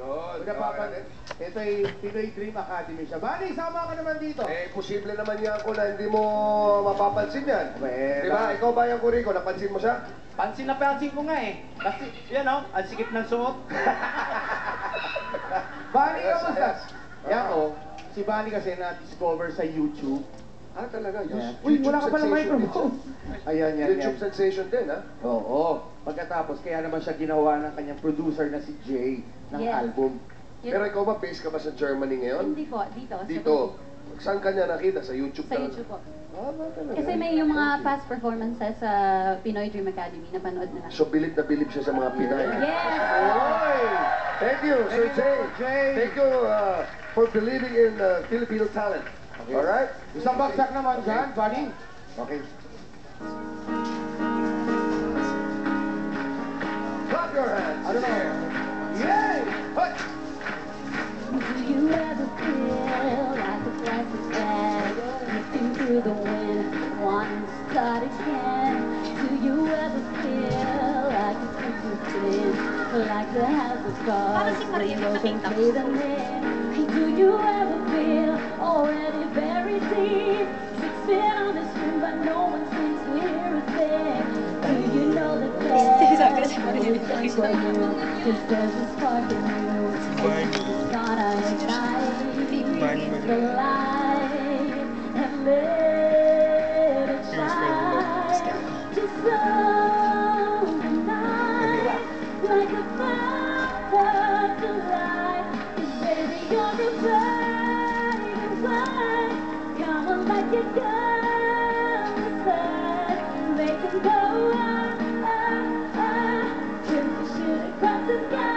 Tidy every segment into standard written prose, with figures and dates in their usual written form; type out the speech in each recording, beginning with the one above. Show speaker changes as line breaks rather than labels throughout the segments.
Kung napapansin, ito ay Pinoy Dream Academy siya. Bani, sama ka naman dito.
Posible naman yan ko na hindi mo mapapansin yan. Diba? Ikaw ba yung Kuriko? Napansin mo siya?
Pansin na pansin ko nga eh. Kasi, yan o, ang sikip ng suot.
Bani, kamusta? Yan o, si Bani kasi na-discover sa YouTube.
Talaga?
Uy, wala ka pala microphone. Ayan, yan.
YouTube sensation din, ha?
Oo. Pagkatapos, kaya naman siya ginawa ng kanyang producer na si Jay ng album.
Pero ikaw ba, base ka ba sa Germany ngayon?
Hindi po, dito.
Dito. Saan ka niya nakita? Sa YouTube?
Sa YouTube po.
Talaga.
Kasi may yung mga past performances sa Pinoy Dream Academy, napanood na lang.
So, bilib na bilib siya sa mga Pinay.
Yes!
Oy!
Thank you, Sir Jay. Thank you for believing in Filipino talent. Okay. Alright?
Isang bagsak naman dyan, Bani. Okay.
Clap your hands.
Ano na? Yay! Hut!
Do you ever feel like a plastic bag drifting through the wind, wanting to start again? Do you ever feel like a thin, like the house of cards, you can play them in? Do you ever feel already very deep, 6 feet on the stream, but no one seems to hear a thing? Do you know that there's something for you, 'cause there's a spark in you? It's gonna ignite the light and let it shine. Just so night, like a fire to light. Baby, you're a bright light. Come on, like you come inside. Make it go on, till you shoot across the sky.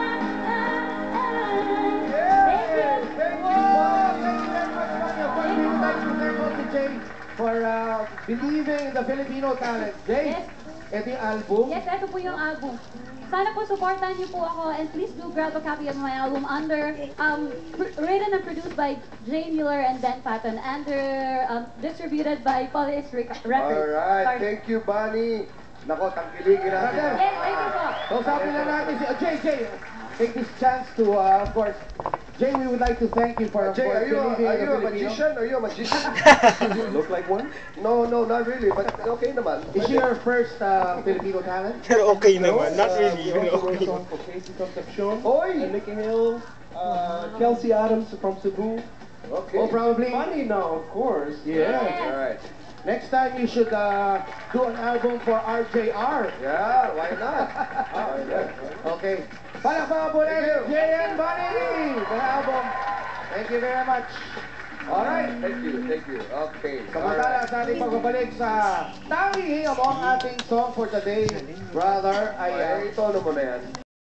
For believing in the Filipino talent. Jay,
Yes.
ito yung album.
Yes, ito po yung album. Sana po supportan niyo po ako and please do grab a copy of my album under written and produced by Jaye Muller and Ben Patton, under distributed by Police Records.
Alright, thank you, Bunny. Nako, tangkiligin natin.
Yes, thank you po.
So sabi na natin si Jay, take this chance to, of course, Jay, we would like to thank you for
Jay, are you
believing in the
a
Filipino.
magician? Are you a magician?
You look like one?
No, not really, but okay naman.
Is she your first Filipino talent?
Pero okay naman, not really,
We
pero
also
okay.
worked on for Casey Concepcion,
Oy!
Nicky Hill, Kelsey Adams from Cebu.
Okay.
Oh, probably.
Funny now, of course.
Yeah.
Alright.
Next time you should do an album for RJR.
Yeah, why not?
Okay. Palakpakan po
Thank you.
natin, Jay and Bunny! Sa album. Thank you very much. Alright.
Thank you. Okay.
Samantala sa ating pagbabalik sa tanging ang ating song for today, brother, ay
Ay, ito ano mo na yan.